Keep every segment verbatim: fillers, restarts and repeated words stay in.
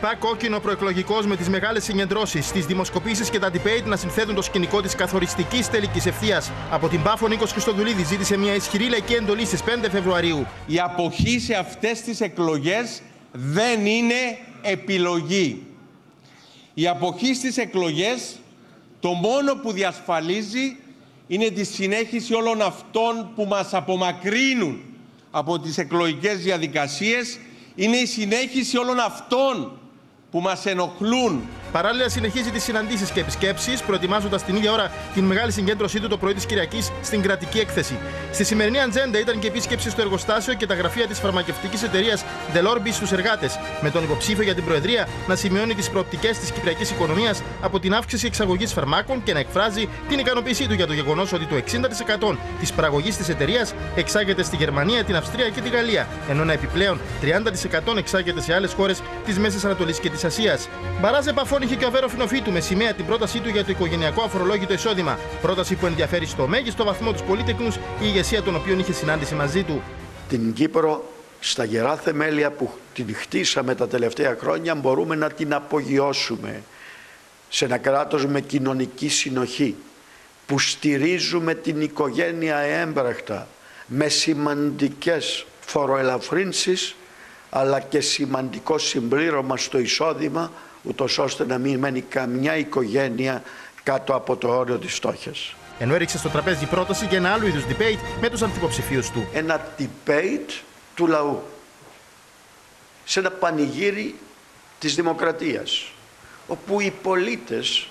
ΣΥΠΑ, κόκκινο προεκλογικός με τις μεγάλες συγκεντρώσεις, τις δημοσκοπήσεις και τα debate να συνθέτουν το σκηνικό της καθοριστικής τελικής ευθείας. Από την Πάφο, Νίκος Χριστοδουλίδης ζήτησε μια ισχυρή λαϊκή εντολή στις πέντε Φεβρουαρίου. Η αποχή σε αυτές τις εκλογές δεν είναι επιλογή. Η αποχή στις εκλογές το μόνο που διασφαλίζει είναι τη συνέχιση όλων αυτών που μας απομακρύνουν από τις εκλογικές διαδικασίες, είναι η συνέχιση όλων αυτών που μας ενοχλούν. Παράλληλα, συνεχίζει τις συναντήσεις και επισκέψεις, προετοιμάζοντας την ίδια ώρα την μεγάλη συγκέντρωσή του το πρωί της Κυριακής στην κρατική έκθεση. Στη σημερινή ατζέντα ήταν και επίσκεψη στο εργοστάσιο και τα γραφεία της φαρμακευτικής εταιρείας Delorbi στους εργάτες, με τον υποψήφιο για την Προεδρία να σημειώνει τις προοπτικές της κυπριακής οικονομίας από την αύξηση εξαγωγής φαρμάκων και να εκφράζει την ικανοποίησή του για το γεγονός ότι το εξήντα τοις εκατό της παραγωγής της εταιρείας εξάγεται στη Γερμανία, την Αυστρία και τη Γαλλία, ενώ ένα επιπλέον τριάντα τοις εκατό εξάγεται σε άλλες χώρες της Μέσης Ανατολής και της Ασίας. Μπαράζ επαφών είχε και ο Βέρο Φινοφίτου με σημαία την πρότασή του για το οικογενειακό αφορολόγητο εισόδημα. Πρόταση που ενδιαφέρει στο μέγιστο βαθμό τους πολίτεκνους, η ηγεσία των οποίων είχε συνάντηση μαζί του. Την Κύπρο, στα γερά θεμέλια που την χτίσαμε τα τελευταία χρόνια, μπορούμε να την απογειώσουμε σε ένα κράτος με κοινωνική συνοχή, που στηρίζουμε την οικογένεια έμπρακτα, με σημαντικές φοροελαφρύνσεις, αλλά και σημαντικό συμπλήρωμα στο εισόδημα, ούτως ώστε να μην μένει καμιά οικογένεια κάτω από το όριο της φτώχειας. Ενώ έριξε στο τραπέζι πρόταση για ένα άλλο είδους debate με τους ανθυποψηφίους του. Ένα debate του λαού, σε ένα πανηγύρι της δημοκρατίας, όπου οι πολίτες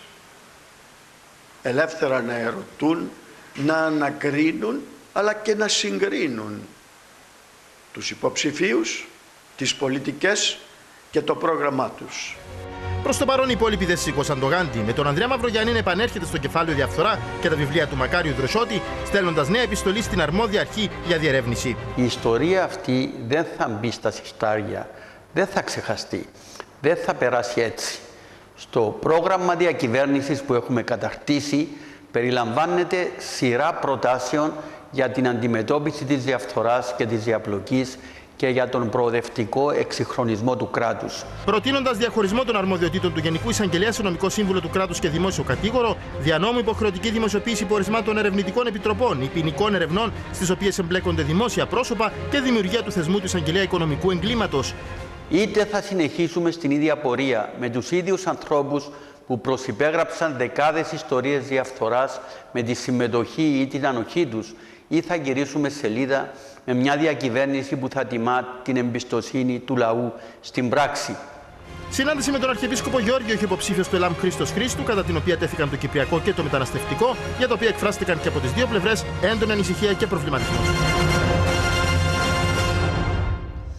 ελεύθερα να ερωτούν, να ανακρίνουν, αλλά και να συγκρίνουν τους υποψηφίους, τις πολιτικές και το πρόγραμμά τους. Προς το παρόν, οι υπόλοιποι δεν σήκωσαν το γάντι, με τον Ανδρέα Μαυρογιάννη να επανέρχεται στο κεφάλαιο διαφθορά και τα βιβλία του Μακάριου Δροσότη, στέλνοντας νέα επιστολή στην αρμόδια αρχή για διερεύνηση. Η ιστορία αυτή δεν θα μπει στα συρτάρια, δεν θα ξεχαστεί, δεν θα περάσει έτσι. Στο πρόγραμμα διακυβέρνησης που έχουμε καταρτήσει περιλαμβάνεται σειρά προτάσεων για την αντιμετώπιση της διαφθοράς και της διαπλοκής και για τον προοδευτικό εξυγχρονισμό του κράτους. Προτείνοντας διαχωρισμό των αρμοδιοτήτων του Γενικού Εισαγγελέα σε νομικό σύμβουλο του κράτους και δημόσιο κατήγορο, δια νόμου υποχρεωτική δημοσιοποίηση πορισμάτων ερευνητικών επιτροπών ή ποινικών ερευνών, στις οποίες εμπλέκονται δημόσια πρόσωπα, και δημιουργία του θεσμού του Εισαγγελέα Οικονομικού Εγκλήματος. Είτε θα συνεχίσουμε στην ίδια πορεία με τους ίδιους ανθρώπους που προσυπέγραψαν δεκάδες ιστορίες διαφθοράς με τη συμμετοχή ή την ανοχή τους, ή θα γυρίσουμε σελίδα με μια διακυβέρνηση που θα τιμά την εμπιστοσύνη του λαού στην πράξη. Συνάντηση με τον Αρχιεπίσκοπο Γεώργιο είχε υποψήφιος του ΕΛΑΜ Χρήστος Χρήστου, κατά την οποία τέθηκαν το κυπριακό και το μεταναστευτικό, για το οποίο εκφράστηκαν και από τις δύο πλευρές έντονη ανησυχία και προβληματισμός.